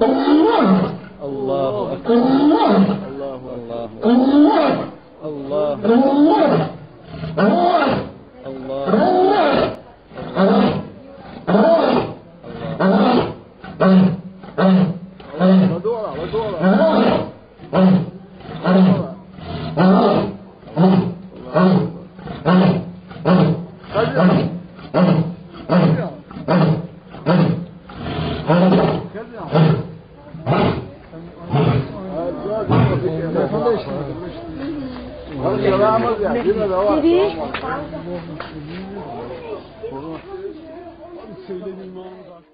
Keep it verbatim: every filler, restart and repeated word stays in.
Allahu Ekber. Allahu Allahu. Allah. La dola, la dola. Söylediğim anı